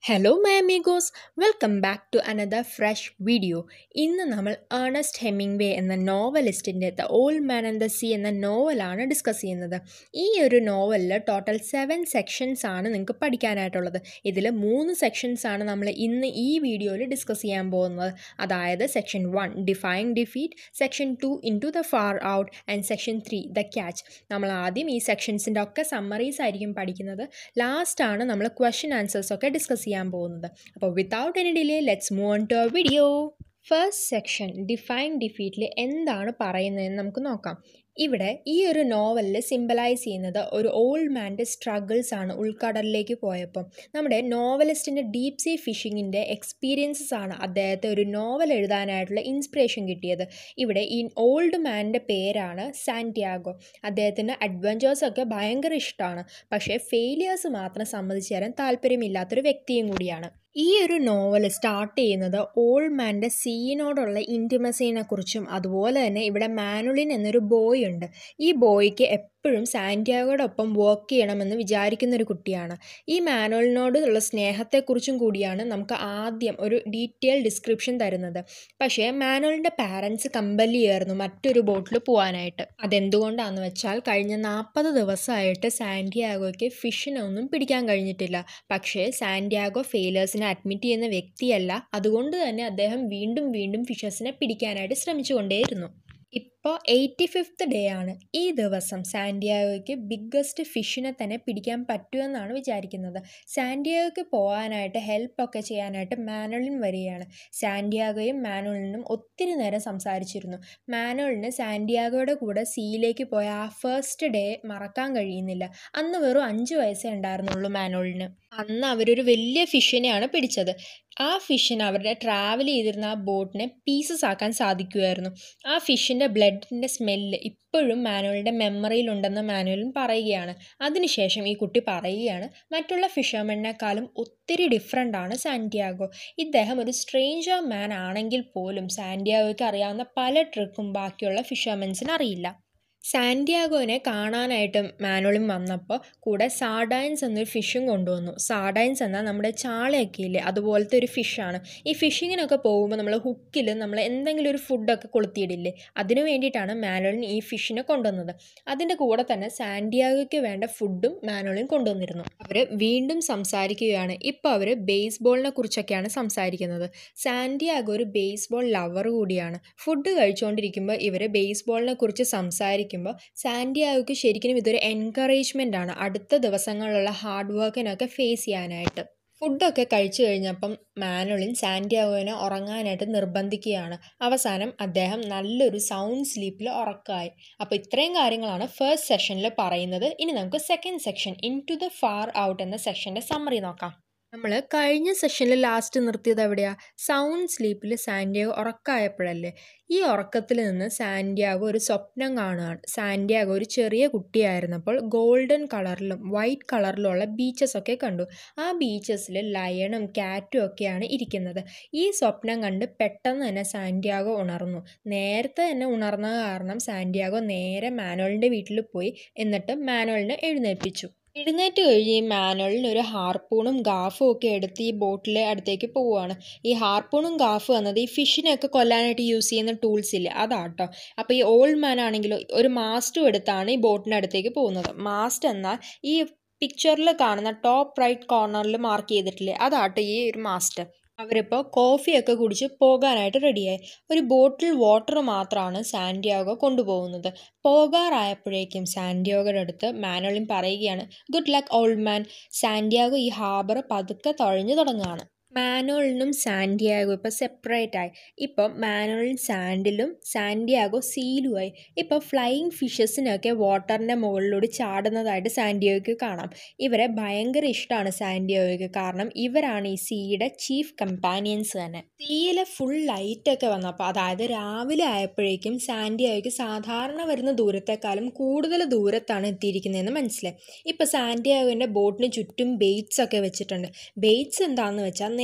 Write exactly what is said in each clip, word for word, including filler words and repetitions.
Hello my amigos, welcome back to another fresh video. ഇന്ന് നമ്മൾ Ernest Hemingway എന്ന നോവലിസ്റ്റിൻ്റെ the old man and the sea എന്ന നോവലാണ് ഡിസ്കസ് ചെയ്യുന്നത്. ഈ ഒരു നോവലിൽ ടോട്ടൽ സെവൻ സെക്ഷൻസ് ആണ് നിങ്ങൾക്ക് പഠിക്കാനായിട്ടുള്ളത്. ഇതിൽ മൂന്ന് സെക്ഷൻസ് ആണ് നമ്മൾ ഇന്ന് ഈ വീഡിയോയിൽ ഡിസ്കസ് ചെയ്യാൻ പോകുന്നത്. അതായത് section one defying defeat, section two into the far out and section three the catch. നമ്മൾ ആദ്യം ഈ സെക്ഷൻസിൻ്റെ ഒക്കെ സമ്മറീസ് ആയിരിക്കും പഠിക്കുന്നത്. ലാസ്റ്റാണ് നമ്മൾ ക്വസ്റ്റ്യൻ ആൻസേഴ്സ് ഒക്കെ ഡിസ്കസ് ചെയ്യാൻ പോകുന്നത്. അപ്പോൾ without any delay let's move on to our video. First section define ഡിഫീറ്റിൽ എന്താണ് പറയുന്നതെന്ന് നമുക്ക് നോക്കാം. ഇവിടെ ഈ ഒരു നോവലിൽ സിംബലൈസ് ചെയ്യുന്നത് ഒരു ഓൾഡ് മാൻ്റെ സ്ട്രഗിൾസ് ആണ്. ഉൾക്കടലിലേക്ക് പോയപ്പം നമ്മുടെ നോവലിസ്റ്റിൻ്റെ ഡീപ് സീ ഫിഷിങ്ങിൻ്റെ എക്സ്പീരിയൻസസ് ആണ് അദ്ദേഹത്തെ ഒരു നോവൽ എഴുതാനായിട്ടുള്ള ഇൻസ്പിറേഷൻ കിട്ടിയത്. ഇവിടെ ഈ ഓൾഡ് മാൻ്റെ പേരാണ് സാന്റിയാഗോ. അദ്ദേഹത്തിന് അഡ്വഞ്ചേഴ്സൊക്കെ ഭയങ്കര ഇഷ്ടമാണ്, പക്ഷേ ഫെയിലിയേഴ്സ് മാത്രം സമ്മതിച്ചു തരാൻ താല്പര്യമില്ലാത്തൊരു വ്യക്തിയും കൂടിയാണ്. ഈ ഒരു നോവൽ സ്റ്റാർട്ട് ചെയ്യുന്നത് ഓൾഡ് മാൻ്റെ സീനോടുള്ള ഇൻറ്റിമസിനെ കുറിച്ചും അതുപോലെ തന്നെ ഇവിടെ മാനുലിൻ എന്നൊരു ബോയ് ഉണ്ട്. ഈ ബോയ്ക്ക് എപ്പോഴും സാന്റിയാഗോയുടെ ഒപ്പം വർക്ക് ചെയ്യണമെന്ന് വിചാരിക്കുന്നൊരു കുട്ടിയാണ്. ഈ മാനുലിനോടുള്ള സ്നേഹത്തെക്കുറിച്ചും കൂടിയാണ് നമുക്ക് ആദ്യം ഒരു ഡീറ്റെയിൽ ഡിസ്ക്രിപ്ഷൻ തരുന്നത്. പക്ഷേ മാനുലിൻ്റെ പാരൻസ് കമ്പൽ ചെയ്യായിരുന്നു മറ്റൊരു ബോട്ടിൽ പോകാനായിട്ട്. അതെന്തുകൊണ്ടാണെന്ന് വെച്ചാൽ കഴിഞ്ഞ നാൽപ്പത് ദിവസമായിട്ട് സാന്റിയാഗോയ്ക്ക് ഫിഷിനൊന്നും പിടിക്കാൻ കഴിഞ്ഞിട്ടില്ല. പക്ഷേ സാന്റിയാഗോ ഫെയിലേഴ്സിനെ അഡ്മിറ്റ് ചെയ്യുന്ന വ്യക്തിയല്ല. അതുകൊണ്ട് തന്നെ അദ്ദേഹം വീണ്ടും വീണ്ടും ഫിഷസിനെ പിടിക്കാനായിട്ട് ശ്രമിച്ചുകൊണ്ടേയിരുന്നു. ഇപ്പോൾ എയ്റ്റി ഫിഫ്ത്ത് ഡേ ആണ്. ഈ ദിവസം സാന്റിയാഗോയ്ക്ക് ബിഗ്ഗസ്റ്റ് ഫിഷിനെ തന്നെ പിടിക്കാൻ പറ്റുമെന്നാണ് വിചാരിക്കുന്നത്. സാന്റിയാഗോയ്ക്ക് പോകാനായിട്ട് ഹെൽപ്പൊക്കെ ചെയ്യാനായിട്ട് മാനുലിൻ വരികയാണ്. സാന്റിയാഗോയും മാനുലിനും ഒത്തിരി നേരം സംസാരിച്ചിരുന്നു. മാനുലിന് സാന്റിയാഗോയുടെ കൂടെ സീയിലേക്ക് പോയ ആ ഫസ്റ്റ് ഡേ മറക്കാൻ കഴിയുന്നില്ല. അന്ന് വെറും അഞ്ച് വയസ്സേ ഉണ്ടായിരുന്നുള്ളൂ മാനുലിന്. അന്ന് അവരൊരു വലിയ ഫിഷിനെയാണ് പിടിച്ചത്. ആ ഫിഷിന് അവരുടെ ട്രാവൽ ചെയ്തിരുന്ന ആ ബോട്ടിനെ പീസസ് ആക്കാൻ സാധിക്കുമായിരുന്നു. ആ ഫിഷിൻ്റെ ബ്ലഡിൻ്റെ സ്മെല്ല് ഇപ്പോഴും മാനുവലിൻ്റെ മെമ്മറിയിലുണ്ടെന്ന് മാനുവലും പറയുകയാണ്. അതിനുശേഷം ഈ കുട്ടി പറയുകയാണ്, മറ്റുള്ള ഫിഷർമെന്നേക്കാളും ഒത്തിരി ഡിഫറെൻ്റ് ആണ് സാന്റിയാഗോ. ഇദ്ദേഹം ഒരു സ്ട്രേഞ്ചർ മാൻ ആണെങ്കിൽ പോലും സാന്റിയാഗോയ്ക്ക് അറിയാവുന്ന പല ട്രിക്കും ബാക്കിയുള്ള ഫിഷർമെൻസിന് അറിയില്ല. സാന്റിയാഗോനെ കാണാനായിട്ട് മാനുലിൻ വന്നപ്പോൾ കൂടെ സാർഡൈൻസ് എന്നൊരു ഫിഷും കൊണ്ടുവന്നു. സാർഡൈൻസ് എന്നാൽ നമ്മുടെ ചാളയൊക്കെ ഇല്ലേ, അതുപോലത്തെ ഒരു ഫിഷാണ്. ഈ ഫിഷിങ്ങിനൊക്കെ പോകുമ്പോൾ നമ്മൾ ഹുക്കിൽ നമ്മൾ എന്തെങ്കിലും ഒരു ഫുഡൊക്കെ കൊളുത്തിയിടില്ലേ, അതിനു വേണ്ടിയിട്ടാണ് മാനുലിൻ ഈ ഫിഷിനെ കൊണ്ടുവന്നത്. അതിൻ്റെ കൂടെ തന്നെ സാന്റിയാഗോയ്ക്ക് വേണ്ട ഫുഡും മാനുലിൻ കൊണ്ടുവന്നിരുന്നു. അവർ വീണ്ടും സംസാരിക്കുകയാണ്. ഇപ്പോൾ അവർ ബേസ്ബോളിനെ കുറിച്ചൊക്കെയാണ് സംസാരിക്കുന്നത്. സാന്റിയാഗോ ഒരു ബേസ്ബോൾ ലവർ കൂടിയാണ്. ഫുഡ് കഴിച്ചുകൊണ്ടിരിക്കുമ്പോൾ ഇവർ ബേസ്ബോളിനെ കുറിച്ച് സംസാരിക്കും. സാന്റിയാഗോയ്ക്ക് ശരിക്കും ഇതൊരു എൻകറേജ്മെൻ്റ് ആണ് അടുത്ത ദിവസങ്ങളിലുള്ള ഹാർഡ് വർക്കിനൊക്കെ ഫേസ് ചെയ്യാനായിട്ട്. ഫുഡൊക്കെ കഴിച്ചു കഴിഞ്ഞപ്പം മാനുലിൻ സാന്റിയാഗോനെ ഉറങ്ങാനായിട്ട് നിർബന്ധിക്കുകയാണ്. അവസാനം അദ്ദേഹം നല്ലൊരു സൗണ്ട് സ്ലീപ്പിൽ ഉറക്കമായി. അപ്പോൾ ഇത്രയും കാര്യങ്ങളാണ് ഫസ്റ്റ് സെഷനിൽ പറയുന്നത്. ഇനി നമുക്ക് second section into the far out എന്ന സെക്ഷൻ്റെ സമ്മറി നോക്കാം. നമ്മൾ കഴിഞ്ഞ സെഷനിൽ ലാസ്റ്റ് നിർത്തിയത് എവിടെയാണ്? സൗണ്ട് സ്ലീപ്പിൽ സാന്റിയാഗോ ഉറക്കമായപ്പോഴല്ലേ. ഈ ഉറക്കത്തിൽ നിന്ന് സാന്റിയാഗോ ഒരു സ്വപ്നം കാണുകയാണ്. സാന്റിയാഗോ ഒരു ചെറിയ കുട്ടിയായിരുന്നപ്പോൾ ഗോൾഡൻ കളറിലും വൈറ്റ് കളറിലുള്ള ബീച്ചസ് ഒക്കെ കണ്ടു. ആ ബീച്ചസിൽ ലയണും കാറ്റും ഒക്കെയാണ് ഇരിക്കുന്നത്. ഈ സ്വപ്നം കണ്ട് പെട്ടെന്ന് തന്നെ സാന്റിയാഗോ ഉണർന്നു. നേരത്തെ തന്നെ ഉണർന്ന കാരണം സാന്റിയാഗോ നേരെ മാനുവലിൻ്റെ വീട്ടിൽ പോയി. എന്നിട്ട് മാനുവലിനെ എഴുന്നേൽപ്പിച്ചു. എഴുന്നേറ്റ് കഴിഞ്ഞ് ഈ മാനുവലിന് ഒരു ഹാർപ്പൂണും ഗാഫും ഒക്കെ എടുത്ത് ഈ ബോട്ടിലെ അടുത്തേക്ക് പോവുകയാണ്. ഈ ഹാർപ്പൂണും ഗാഫും എന്നത് ഈ ഫിഷിനെയൊക്കെ കൊല്ലാനായിട്ട് യൂസ് ചെയ്യുന്ന ടൂൾസ് ഇല്ലേ, അതാട്ടോ. അപ്പോൾ ഈ ഓൾഡ് മാൻ ആണെങ്കിലും ഒരു മാസ്റ്റും എടുത്താണ് ഈ ബോട്ടിൻ്റെ അടുത്തേക്ക് പോകുന്നത്. മാസ്റ്റ് എന്നാൽ ഈ പിക്ചറിൽ കാണുന്ന ടോപ്പ് റൈറ്റ് കോർണറിൽ മാർക്ക് ചെയ്തിട്ടില്ലേ, അതാട്ടോ ഈ ഒരു മാസ്റ്റ്. അവരിപ്പോൾ കോഫിയൊക്കെ കുടിച്ച് പോകാനായിട്ട് റെഡിയായി. ഒരു ബോട്ടിൽ വാട്ടർ മാത്രമാണ് സാന്റിയാഗോ കൊണ്ടുപോകുന്നത്. പോകാറായപ്പോഴേക്കും സാന്റിയാഗോയുടെ അടുത്ത് മാനുലിൻ പറയുകയാണ്, good luck old man. Santiago ഈ ഹാർബർ പതുക്കെ തുഴഞ്ഞു തുടങ്ങുകയാണ്. മാനുലിനും സാന്റിയാഗോ ഇപ്പോൾ സെപ്പറേറ്റ് ആയി. ഇപ്പോൾ മാനുലിൻ സാൻഡിലും സാന്റിയാഗോ സീലുമായി. ഇപ്പോൾ ഫ്ലൈയിങ് ഫിഷസിനൊക്കെ വാട്ടറിൻ്റെ മുകളിലൂടെ ചാടുന്നതായിട്ട് സാന്റിയാഗോയ്ക്ക് കാണാം. ഇവരെ ഭയങ്കര ഇഷ്ടമാണ് സാന്റിയാഗോയ്ക്ക്, കാരണം ഇവരാണ് ഈ സീയുടെ ചീഫ് കമ്പാനിയൻസ് തന്നെ. സീയിലെ ഫുൾ ലൈറ്റൊക്കെ വന്നപ്പോൾ, അതായത് രാവിലെ ആയപ്പോഴേക്കും സാന്റിയാഗോയ്ക്ക് സാധാരണ വരുന്ന ദൂരത്തെക്കാളും കൂടുതൽ ദൂരത്താണ് എത്തിയിരിക്കുന്നതെന്ന് മനസ്സിലായി. ഇപ്പോൾ സാന്റിയാഗോൻ്റെ ബോട്ടിന് ചുറ്റും ബെയ്റ്റ്സ് ഒക്കെ വെച്ചിട്ടുണ്ട്. ബെയ്റ്റ്സ് എന്താണെന്ന് വെച്ചാൽ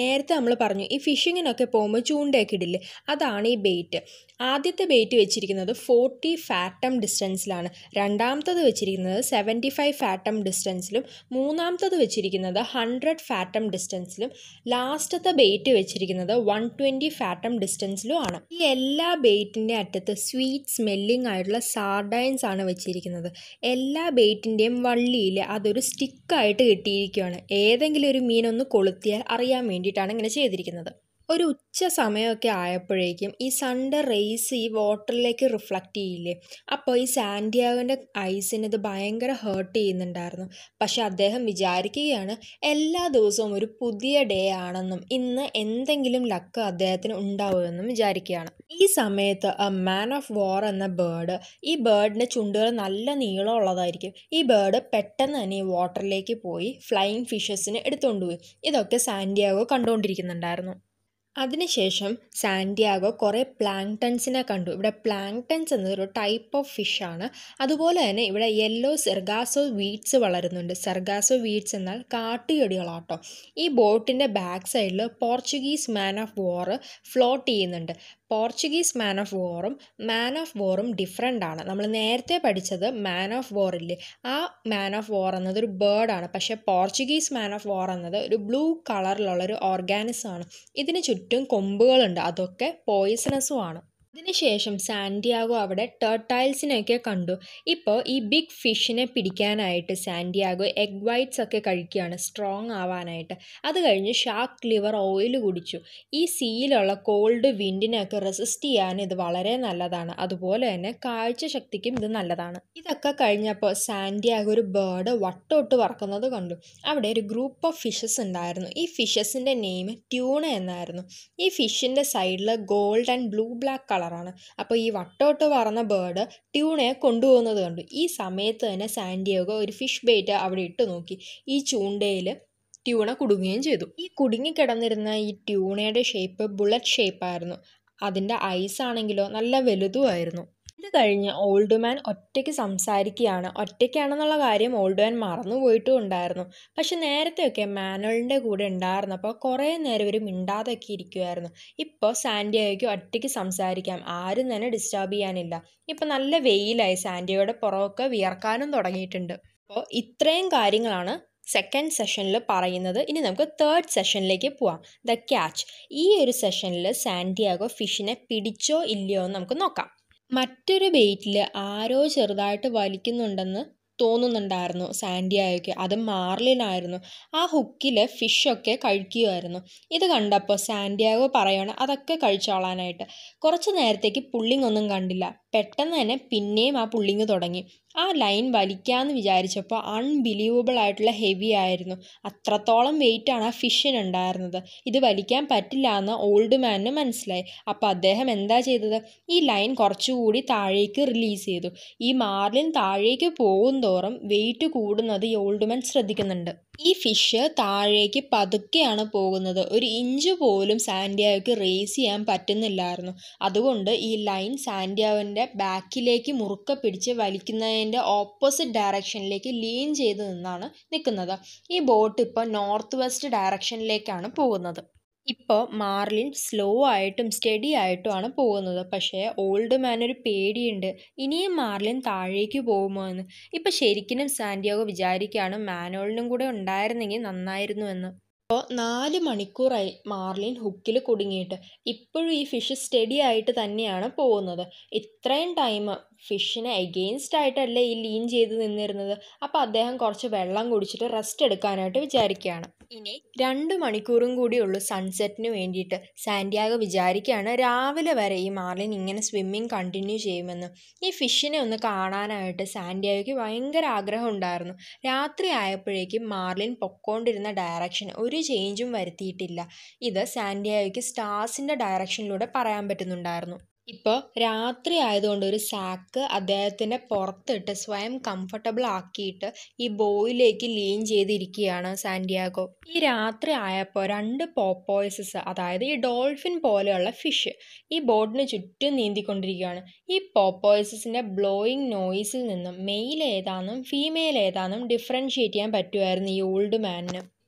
നേരത്തെ നമ്മൾ പറഞ്ഞു ഈ ഫിഷിങ്ങിനൊക്കെ പോകുമ്പോൾ ചൂണ്ടയൊക്കെ ഇടില്ലേ, അതാണ് ഈ ബെയ്റ്റ്. ആദ്യത്തെ ബെയ്റ്റ് വെച്ചിരിക്കുന്നത് ഫോർട്ടി ഫാറ്റം ഡിസ്റ്റൻസിലാണ്, രണ്ടാമത്തത് വെച്ചിരിക്കുന്നത് സെവൻറ്റി ഫൈവ് ഫാറ്റം ഡിസ്റ്റൻസിലും, മൂന്നാമത്തത് വെച്ചിരിക്കുന്നത് ഹൺഡ്രഡ് ഫാറ്റം ഡിസ്റ്റൻസിലും, ലാസ്റ്റത്തെ ബെയ്റ്റ് വെച്ചിരിക്കുന്നത് വൺ ട്വൻറ്റി ഫാറ്റം ഡിസ്റ്റൻസിലും ആണ്. ഈ എല്ലാ ബെയ്റ്റിൻ്റെ അറ്റത്ത് സ്വീറ്റ് സ്മെല്ലിംഗ് ആയിട്ടുള്ള സാർഡൈൻസ് ആണ് വെച്ചിരിക്കുന്നത്. എല്ലാ ബെയ്റ്റിൻ്റെയും വള്ളിയിൽ അതൊരു സ്റ്റിക്കായിട്ട് കിട്ടിയിരിക്കുകയാണ്. ഏതെങ്കിലും ഒരു മീനൊന്ന് കൊളുത്തിയാൽ അറിയാൻ വേണ്ടിയിട്ടാണ് ഇങ്ങനെ ചെയ്തിരിക്കുന്നത്. ഒരു ഉച്ച സമയമൊക്കെ ആയപ്പോഴേക്കും ഈ സൺഡേ റേസ് ഈ വാട്ടറിലേക്ക് റിഫ്ലക്റ്റ് ചെയ്യില്ലേ, അപ്പോൾ ഈ സാന്റിയാഗോൻ്റെ ഐസിന് ഇത് ഭയങ്കര ഹേർട്ട് ചെയ്യുന്നുണ്ടായിരുന്നു. പക്ഷെ അദ്ദേഹം വിചാരിക്കുകയാണ് എല്ലാ ദിവസവും ഒരു പുതിയ ഡേ ആണെന്നും ഇന്ന് എന്തെങ്കിലും ലക്ക് അദ്ദേഹത്തിന് ഉണ്ടാവുമെന്നും വിചാരിക്കുകയാണ്. ഈ സമയത്ത് എ മാൻ ഓഫ് വാർ എന്ന ബേർഡ്, ഈ ബേർഡിൻ്റെ ചുണ്ടുകൾ നല്ല നീളമുള്ളതായിരിക്കും. ഈ ബേർഡ് പെട്ടെന്ന് തന്നെ ഈ വാട്ടറിലേക്ക് പോയി ഫ്ലൈയിങ് ഫിഷസിനെ എടുത്തുകൊണ്ടുപോയി. ഇതൊക്കെ സാന്റിയാഗോ കണ്ടുകൊണ്ടിരിക്കുന്നുണ്ടായിരുന്നു. അതിനുശേഷം സാന്റിയാഗോ കുറേ പ്ലാങ്ക്ടൺസിനെ കണ്ടു. ഇവിടെ പ്ലാങ്ക്ടൺസ് എന്നതൊരു ടൈപ്പ് ഓഫ് ഫിഷാണ്. അതുപോലെ തന്നെ ഇവിടെ യെല്ലോ സെർഗാസോ വീഡ്സ് വളരുന്നുണ്ട്. സെർഗാസോ വീഡ്സ് എന്നാൽ കാട്ടുചെടികളാട്ടോ. ഈ ബോട്ടിൻ്റെ ബാക്ക് സൈഡിൽ Portuguese man of war float ചെയ്യുന്നുണ്ട്. പോർച്ചുഗീസ് മാൻ ഓഫ് വാറും മാൻ ഓഫ് വാറും ഡിഫറെൻ്റ് ആണ്. നമ്മൾ നേരത്തെ പഠിച്ചത് മാൻ ഓഫ് വാർ ഇല്ലേ, ആ മാൻ ഓഫ് വാർ എന്നത് ഒരു ബേർഡാണ്. പക്ഷേ പോർച്ചുഗീസ് മാൻ ഓഫ് വാർ എന്നത് ഒരു ബ്ലൂ കളറിലുള്ളൊരു ഓർഗാനിസമാണ്. ഇതിന് ചുറ്റും കൊമ്പുകളുണ്ട്, അതൊക്കെ പോയിസണസും ആണ്. അതിനുശേഷം സാന്റിയാഗോ അവിടെ ടർട്ടൈൽസിനെയൊക്കെ കണ്ടു. ഇപ്പോൾ ഈ ബിഗ് ഫിഷിനെ പിടിക്കാനായിട്ട് സാന്റിയാഗോ എഗ് വൈറ്റ്സ് ഒക്കെ കഴിക്കുകയാണ് സ്ട്രോങ് ആവാനായിട്ട്. അത് കഴിഞ്ഞ് ഷാർക്ക് ലിവർ ഓയിൽ കുടിച്ചു. ഈ സീയിലുള്ള കോൾഡ് വിൻഡിനെയൊക്കെ റെസിസ്റ്റ് ചെയ്യാൻ ഇത് വളരെ നല്ലതാണ്. അതുപോലെ തന്നെ കാഴ്ചശക്തിക്കും ഇത് നല്ലതാണ്. ഇതൊക്കെ കഴിഞ്ഞപ്പോൾ സാന്റിയാഗോ ഒരു ബേർഡ് വട്ടോട്ട് പറക്കുന്നത് കണ്ടു. അവിടെ ഒരു ഗ്രൂപ്പ് ഓഫ് ഫിഷസ് ഉണ്ടായിരുന്നു. ഈ ഫിഷസിൻ്റെ നെയിം ട്യൂണ എന്നായിരുന്നു. ഈ ഫിഷിൻ്റെ സൈഡിൽ gold and blue black colour ാണ്. അപ്പോൾ ഈ വട്ടോട്ട് പറന്ന ബേർഡ് ട്യൂണയെ കൊണ്ടുപോകുന്നത് കണ്ടു. ഈ സമയത്ത് തന്നെ സാന്റിയാഗോ ഒരു ഫിഷ് ബെയ്റ്റ് അവിടെ ഇട്ട് നോക്കി. ഈ ചൂണ്ടയിൽ ട്യൂണ കുടുങ്ങുകയും ചെയ്തു. ഈ കുടുങ്ങിക്കിടന്നിരുന്ന ഈ ട്യൂണയുടെ ഷേപ്പ് ബുള്ളറ്റ് ഷേപ്പായിരുന്നു. അതിൻ്റെ ഐസാണെങ്കിലോ നല്ല വലുതുമായിരുന്നു. ഇത് കഴിഞ്ഞ് ഓൾഡ് മാൻ ഒറ്റയ്ക്ക് സംസാരിക്കുകയാണ്. ഒറ്റയ്ക്കാണെന്നുള്ള കാര്യം ഓൾഡ് മാൻ മറന്നു പോയിട്ടും ഉണ്ടായിരുന്നു. പക്ഷെ നേരത്തെയൊക്കെ മാനുവലിൻ്റെ കൂടെ ഉണ്ടായിരുന്നപ്പോൾ കുറേ നേരം ഒരു മിണ്ടാതൊക്കെ ഇരിക്കുമായിരുന്നു. ഇപ്പോൾ സാന്റിയാഗോയ്ക്ക് ഒറ്റയ്ക്ക് സംസാരിക്കാം, ആരും തന്നെ ഡിസ്റ്റർബ് ചെയ്യാനില്ല. ഇപ്പോൾ നല്ല വെയിലായി, സാന്റിയാഗോയുടെ പുറമൊക്കെ വിയർക്കാനും തുടങ്ങിയിട്ടുണ്ട്. അപ്പോൾ ഇത്രയും കാര്യങ്ങളാണ് സെക്കൻഡ് സെഷനിൽ പറയുന്നത്. ഇനി നമുക്ക് തേർഡ് സെഷനിലേക്ക് പോവാം, ദ ക്യാച്ച്. ഈ ഒരു സെഷനിൽ സാന്റിയാഗോ ഫിഷിനെ പിടിച്ചോ ഇല്ലയോ എന്ന് നമുക്ക് നോക്കാം. മറ്റൊരു ബെയ്റ്റിൽ ആരോ ചെറുതായിട്ട് വലിക്കുന്നുണ്ടെന്ന് തോന്നുന്നുണ്ടായിരുന്നു സാന്റിയാഗോയ്ക്ക്. അത് മാർലിനായിരുന്നു. ആ ഹുക്കിൽ ഫിഷൊക്കെ കഴിക്കുമായിരുന്നു. ഇത് കണ്ടപ്പോൾ സാന്റിയാഗോ പറയാണ് അതൊക്കെ കഴിച്ചോളാനായിട്ട്. കുറച്ച് നേരത്തേക്ക് പുള്ളിങ് ഒന്നും കണ്ടില്ല. പെട്ടെന്ന് തന്നെ പിന്നെയും ആ പുള്ളിങ് തുടങ്ങി. ആ ലൈൻ വലിക്കാമെന്ന് വിചാരിച്ചപ്പോൾ അൺബിലീവബിൾ ആയിട്ടുള്ള ഹെവി ആയിരുന്നു. അത്രത്തോളം വെയിറ്റാണ് ആ ഫിഷിനുണ്ടായിരുന്നത്. ഇത് വലിക്കാൻ പറ്റില്ല എന്ന് ഓൾഡ് മാനിന് മനസ്സിലായി. അപ്പോൾ അദ്ദേഹം എന്താ ചെയ്തത്, ഈ ലൈൻ കുറച്ചുകൂടി താഴേക്ക് റിലീസ് ചെയ്തു. ഈ മാർലിൻ താഴേക്ക് പോകും തോറും വെയിറ്റ് കൂടുന്നത് ഈ ഓൾഡ് മാൻ ശ്രദ്ധിക്കുന്നുണ്ട്. ഈ ഫിഷ് താഴേക്ക് പതുക്കെയാണ് പോകുന്നത്. ഒരു ഇഞ്ച് പോലും സാന്റിയാഗോയ്ക്ക് റേസ് ചെയ്യാൻ പറ്റുന്നില്ലായിരുന്നു. അതുകൊണ്ട് ഈ ലൈൻ സാന്റിയാഗോൻ്റെ ബാക്കിലേക്ക് മുറുക്കെ പിടിച്ച് വലിക്കുന്നതിൻ്റെ ഓപ്പോസിറ്റ് ഡയറക്ഷനിലേക്ക് ലീൻ ചെയ്ത് നിന്നാണ് നിൽക്കുന്നത്. ഈ ബോട്ട് ഇപ്പോൾ നോർത്ത് വെസ്റ്റ് ഡയറക്ഷനിലേക്കാണ് പോകുന്നത്. ഇപ്പോൾ മാർലിൻ സ്ലോ ആയിട്ടും സ്റ്റഡി ആയിട്ടുമാണ് പോകുന്നത്. പക്ഷേ ഓൾഡ് മാൻ ഒരു പേടിയുണ്ട്, ഇനിയും മാർലിൻ താഴേക്ക് പോകുമോ എന്ന്. ഇപ്പോൾ ശരിക്കും സാന്റിയാഗോ വിചാരിക്കുകയാണ് മാനുവലിനും കൂടെ ഉണ്ടായിരുന്നെങ്കിൽ നന്നായിരുന്നു എന്ന്. അപ്പോൾ നാല് മണിക്കൂറായി മാർലിൻ ഹുക്കിൽ കുടുങ്ങിയിട്ട്. ഇപ്പോഴും ഈ ഫിഷ് സ്റ്റഡി ആയിട്ട് തന്നെയാണ് പോകുന്നത്. ഇത്രയും ടൈം ഫിഷിനെ എഗെയിൻസ്റ്റ് ആയിട്ടല്ലേ ഈ ലീൻ ചെയ്ത് നിന്നിരുന്നത്. അപ്പോൾ അദ്ദേഹം കുറച്ച് വെള്ളം കുടിച്ചിട്ട് റെസ്റ്റ് എടുക്കാനായിട്ട് വിചാരിക്കുകയാണ്. ഇനി രണ്ട് മണിക്കൂറും കൂടിയുള്ളൂ സൺസെറ്റിന് വേണ്ടിയിട്ട്. സാന്റിയാഗോ വിചാരിക്കുകയാണ് രാവിലെ വരെ ഈ മാർലിൻ ഇങ്ങനെ സ്വിമ്മിങ് കണ്ടിന്യൂ ചെയ്യുമെന്ന്. ഈ ഫിഷിനെ ഒന്ന് കാണാനായിട്ട് സാന്റിയാഗോയ്ക്ക് ഭയങ്കര ആഗ്രഹം ഉണ്ടായിരുന്നു. രാത്രി ആയപ്പോഴേക്കും മാർലിൻ പൊക്കോണ്ടിരുന്ന ഡയറക്ഷൻ ഒരു ചേഞ്ചും വരുത്തിയിട്ടില്ല. ഇത് സാന്റിയാഗോയ്ക്ക് സ്റ്റാർസിൻ്റെ ഡയറക്ഷനിലൂടെ പറയാൻ പറ്റുന്നുണ്ടായിരുന്നു. ഇപ്പോൾ രാത്രി ആയതുകൊണ്ട് ഒരു സാക്ക് അദ്ദേഹത്തിൻ്റെ പുറത്തിട്ട് സ്വയം കംഫർട്ടബിൾ ആക്കിയിട്ട് ഈ ബോയിലേക്ക് ലീൻ ചെയ്തിരിക്കുകയാണ് സാന്റിയാഗോ. ഈ രാത്രി ആയപ്പോൾ രണ്ട് പോപ്പോയ്സസ്, അതായത് ഈ ഡോൾഫിൻ പോലെയുള്ള ഫിഷ് ഈ ബോട്ടിന് ചുറ്റും നീന്തിക്കൊണ്ടിരിക്കുകയാണ്. ഈ പോപ്പോയ്സസിൻ്റെ ബ്ലോയിങ് നോയ്സിൽ നിന്നും മെയിൽ ഏതാണെന്നും ഫീമെയിൽ ഏതാണെന്നും ഡിഫറൻഷ്യേറ്റ് ചെയ്യാൻ പറ്റുമായിരുന്നു ഈ ഓൾഡ് മാനിന്.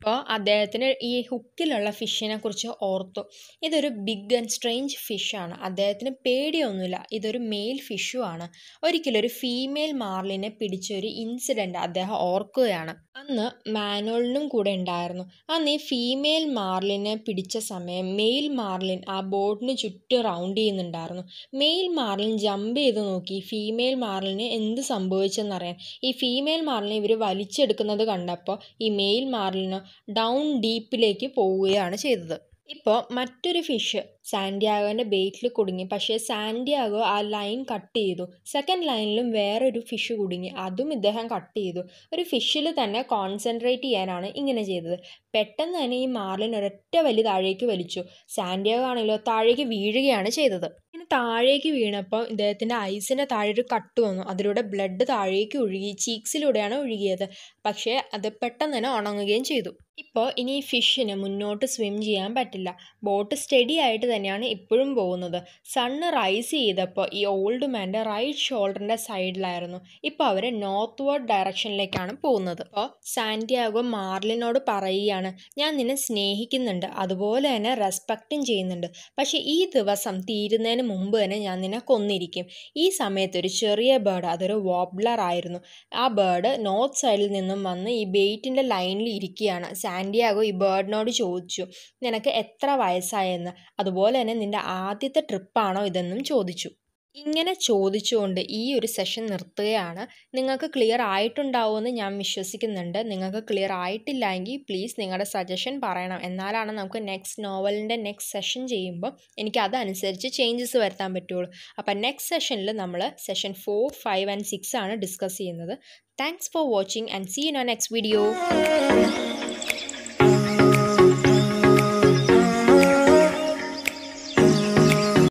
അപ്പോൾ അദ്ദേഹത്തിന് ഈ ഹുക്കിലുള്ള ഫിഷിനെ കുറിച്ച് ഓർത്തു. ഇതൊരു ബിഗ് ആൻഡ് സ്ട്രേഞ്ച് ഫിഷാണ്. അദ്ദേഹത്തിന് പേടിയൊന്നുമില്ല. ഇതൊരു മെയിൽ ഫിഷുമാണ്. ഒരിക്കലും ഒരു ഫീമെയിൽ മാർലിനെ പിടിച്ചൊരു ഇൻസിഡൻറ്റ് അദ്ദേഹം ഓർക്കുകയാണ്. അന്ന് മാനുവലിനും കൂടെ ഉണ്ടായിരുന്നു. അന്ന് ഈ ഫീമെയിൽ മാർലിനെ പിടിച്ച സമയം മെയിൽ മാർലിൻ ആ ബോട്ടിന് ചുറ്റും റൗണ്ട് ചെയ്യുന്നുണ്ടായിരുന്നു. മെയിൽ മാർലിൻ ജമ്പ് ചെയ്ത് നോക്കി ഫീമെയിൽ മാർലിന് എന്ത് സംഭവിച്ചെന്നറിയാൻ. ഈ ഫീമെയിൽ മാർലിനെ ഇവർ വലിച്ചെടുക്കുന്നത് കണ്ടപ്പോൾ ഈ മെയിൽ മാർലിന് ഡൗൺ ഡീപ്പിലേക്ക് പോവുകയാണ് ചെയ്തത്. ഇപ്പോൾ മറ്റൊരു ഫിഷ് സാൻഡിയാഗോൻ്റെ ബെയ്റ്റിൽ കുടുങ്ങി. പക്ഷേ സാൻഡിയാഗോ ആ ലൈൻ കട്ട് ചെയ്തു. സെക്കൻഡ് ലൈനിലും വേറൊരു ഫിഷ് കുടുങ്ങി. അതും ഇദ്ദേഹം കട്ട് ചെയ്തു. ഒരു ഫിഷിൽ തന്നെ കോൺസെൻട്രേറ്റ് ചെയ്യാനാണ് ഇങ്ങനെ ചെയ്തത്. പെട്ടെന്ന് തന്നെ ഈ മാർലിൻ ഒരൊറ്റ വലി താഴേക്ക് വലിച്ചു. സാൻഡിയാഗോ ആണെങ്കിലോ താഴേക്ക് വീഴുകയാണ് ചെയ്തത്. ഇങ്ങനെ താഴേക്ക് വീണപ്പോൾ ഇദ്ദേഹത്തിൻ്റെ ഐസിൻ്റെ താഴെ ഒരു കട്ട് വന്നു. അതിലൂടെ ബ്ലഡ് താഴേക്ക് ഒഴുകി. ചീക്സിലൂടെയാണ് ഒഴുകിയത്. പക്ഷേ അത് പെട്ടെന്ന് തന്നെ ഉണങ്ങുകയും ചെയ്തു. ഇപ്പോൾ ഇനി ഈ ഫിഷിന് മുന്നോട്ട് സ്വിം ചെയ്യാൻ പറ്റില്ല. ബോട്ട് സ്റ്റഡി ആയിട്ട് തന്നെയാണ് ഇപ്പോഴും പോകുന്നത്. സണ്ണ് റൈസ് ചെയ്തപ്പോൾ ഈ ഓൾഡ് മാൻ്റെ റൈറ്റ് ഷോൾഡറിൻ്റെ സൈഡിലായിരുന്നു. ഇപ്പോൾ അവർ നോർത്ത് വേർഡ് ഡയറക്ഷനിലേക്കാണ് പോകുന്നത്. അപ്പോൾ സാൻഡിയാഗോ മാർലിനോട് പറയുകയാണ്, ഞാൻ നിന്നെ സ്നേഹിക്കുന്നുണ്ട്, അതുപോലെ തന്നെ റെസ്പെക്റ്റും ചെയ്യുന്നുണ്ട്. പക്ഷേ ഈ ദിവസം തീരുന്നതിന് മുമ്പ് തന്നെ ഞാൻ നിന്നെ കൊന്നിരിക്കും. ഈ സമയത്ത് ഒരു ചെറിയ ബേർഡ്, അതൊരു വോബ്ലർ ആയിരുന്നു. ആ ബേർഡ് നോർത്ത് സൈഡിൽ നിന്നും വന്ന് ഈ ബെയ്റ്റിൻ്റെ ലൈനിൽ ഇരിക്കുകയാണ്. സാൻഡിയാഗോ ഈ ബേർഡിനോട് ചോദിച്ചു, നിനക്ക് എത്ര വയസ്സായെന്ന്, അതുപോലെ തന്നെ നിൻ്റെ ആദ്യത്തെ ട്രിപ്പാണോ ഇതെന്നും ചോദിച്ചു. ഇങ്ങനെ ചോദിച്ചുകൊണ്ട് ഈ ഒരു സെഷൻ നിർത്തുകയാണ്. നിങ്ങൾക്ക് ക്ലിയർ ആയിട്ടുണ്ടാവുമെന്ന് ഞാൻ വിശ്വസിക്കുന്നുണ്ട്. നിങ്ങൾക്ക് ക്ലിയർ ആയിട്ടില്ല എങ്കിൽ പ്ലീസ് നിങ്ങളുടെ സജഷൻ പറയണം. എന്നാലാണ് നമുക്ക് നെക്സ്റ്റ് നോവലിൻ്റെ നെക്സ്റ്റ് സെഷൻ ചെയ്യുമ്പോൾ എനിക്ക് അതനുസരിച്ച് ചേഞ്ചസ് വരുത്താൻ പറ്റുള്ളൂ. അപ്പം നെക്സ്റ്റ് സെഷനിൽ നമ്മൾ session four five and six ആണ് ഡിസ്കസ് ചെയ്യുന്നത്. Thanks for watching and see you in our next video.